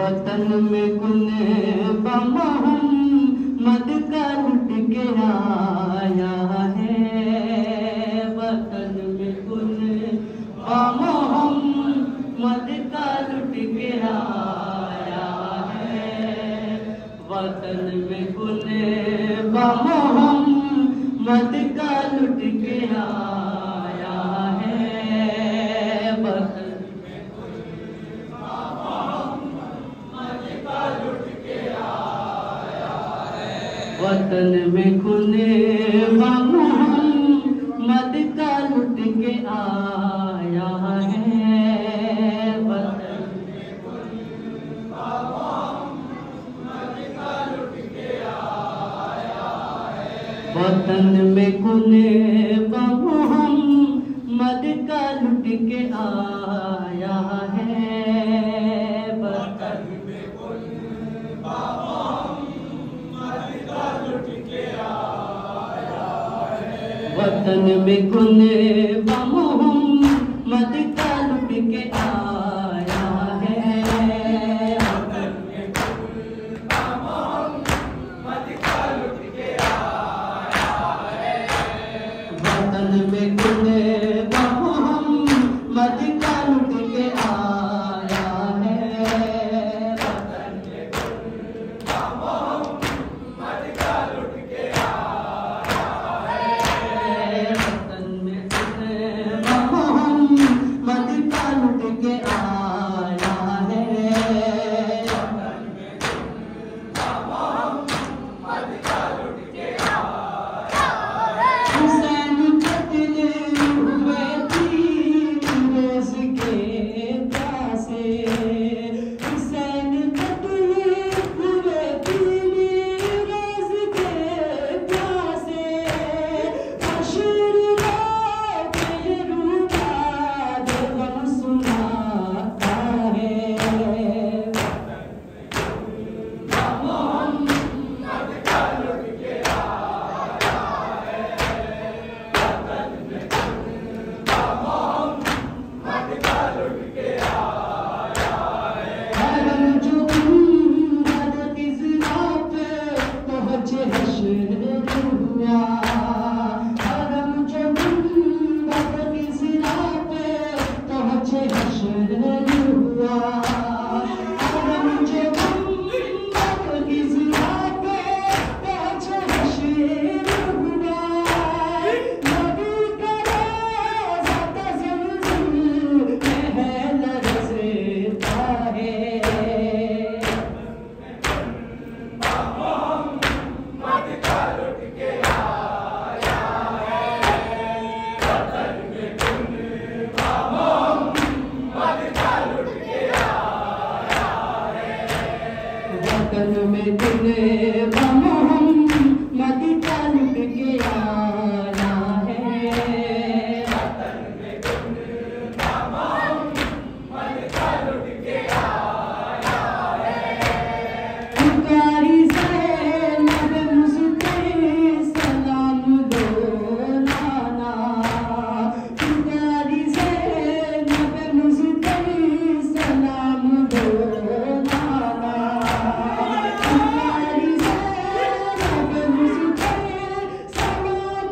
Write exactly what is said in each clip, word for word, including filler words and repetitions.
वतन में कुने मोहम्मद का लुट के आया है। वतन में कुने मोहम्मद का लुट के आया है। वतन में कुने मोहम्मद का लुट के आया है। वतन वतन में खुले मोहम्मद का लुट के आया है। वतन में खुले मोहम्मद का लुट के आया है। वतन में खुले मोहम्मद का लुट के आया है। वतन में कुने मोहम्मद का लुट के आया है। वतन में कुने मोहम्मद का लुट के आया है। वतन में कुने मोहम्मद का लुट के आया है। वतन में कुने मोहम्मद का लुट के वतन में कुने मोहम्मद का लुट के आया है। वतन में कुने मोहम्मद का लुट के आया है। पुकारी ज़ैनब मुझसे सलाम दो नाना। पुकारी ज़ैनब मुझसे सलाम दो नाना। पुकारी ज़ैनब मुझसे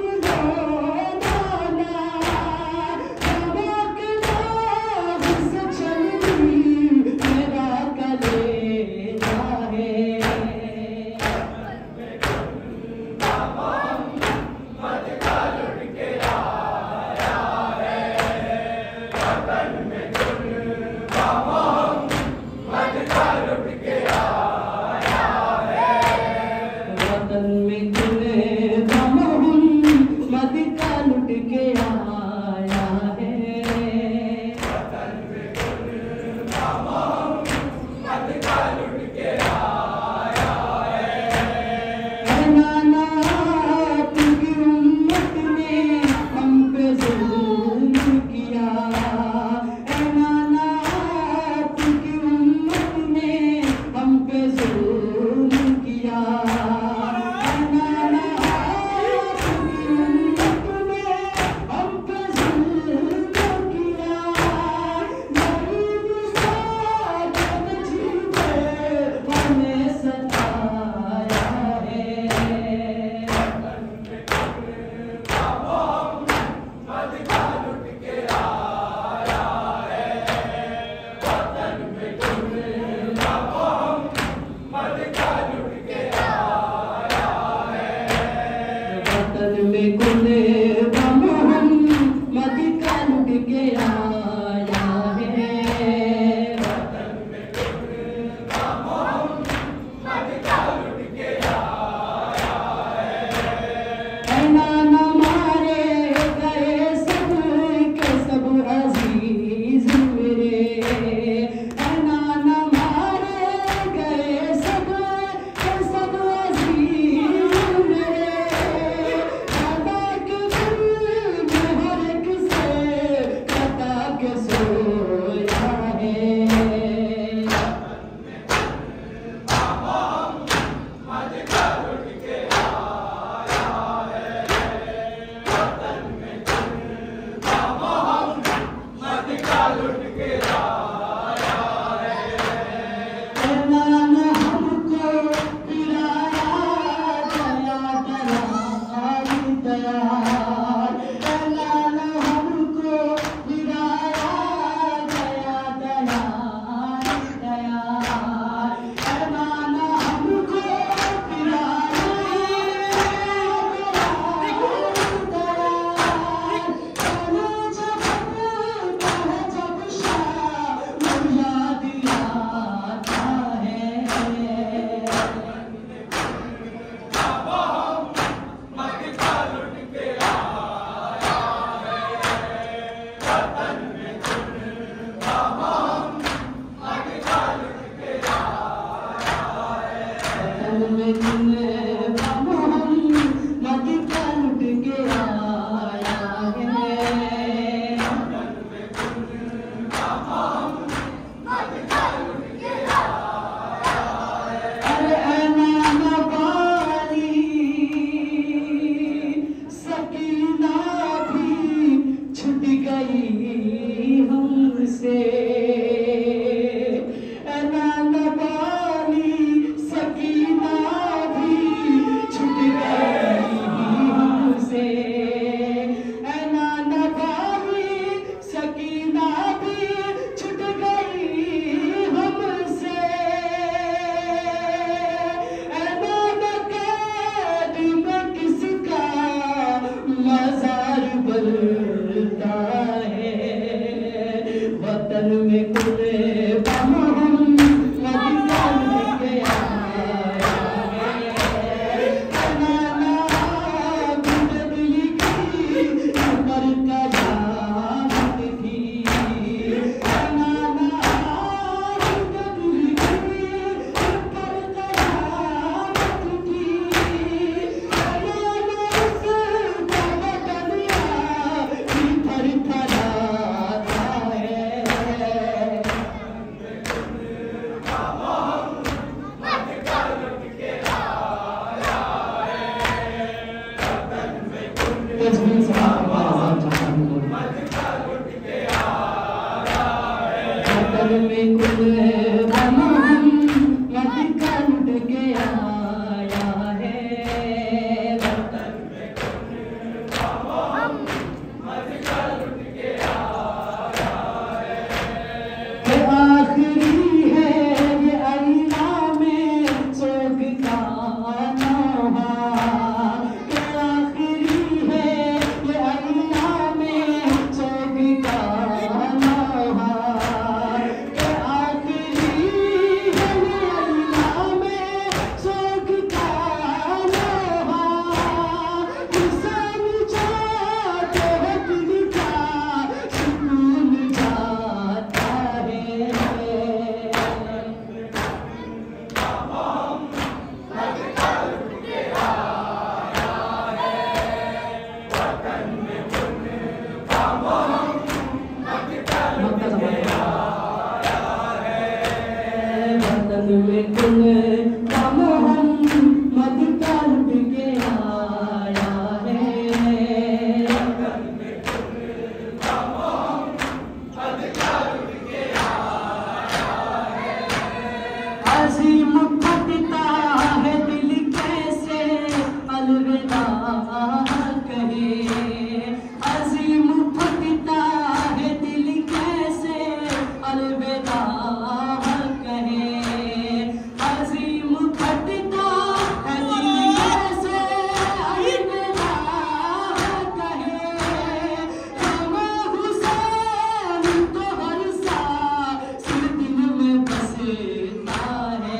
वतन में कुल का मोहम्मद का लुट के आया है। वतन में कुल का मोहम्मद का लुट के आया है। अजीम फटता है दिल कैसे अलविदा कहे, अजीम फटता है दिल कैसे अलविदा कहे, अजीम फटता है दिल कैसे अलविदा कहे। जमा हुसैन तो हर सांस दिल में बसता है।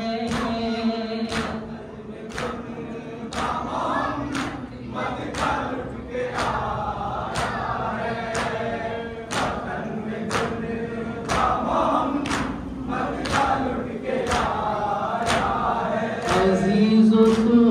अज़ीज़ो